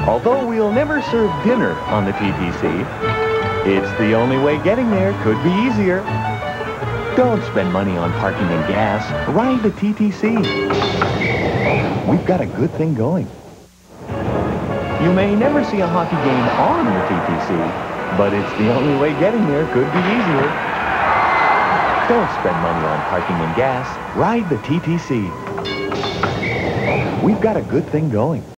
Although we'll never serve dinner on the TTC, it's the only way getting there could be easier. Don't spend money on parking and gas. Ride the TTC. We've got a good thing going. You may never see a hockey game on the TTC, but it's the only way getting there could be easier. Don't spend money on parking and gas. Ride the TTC. We've got a good thing going.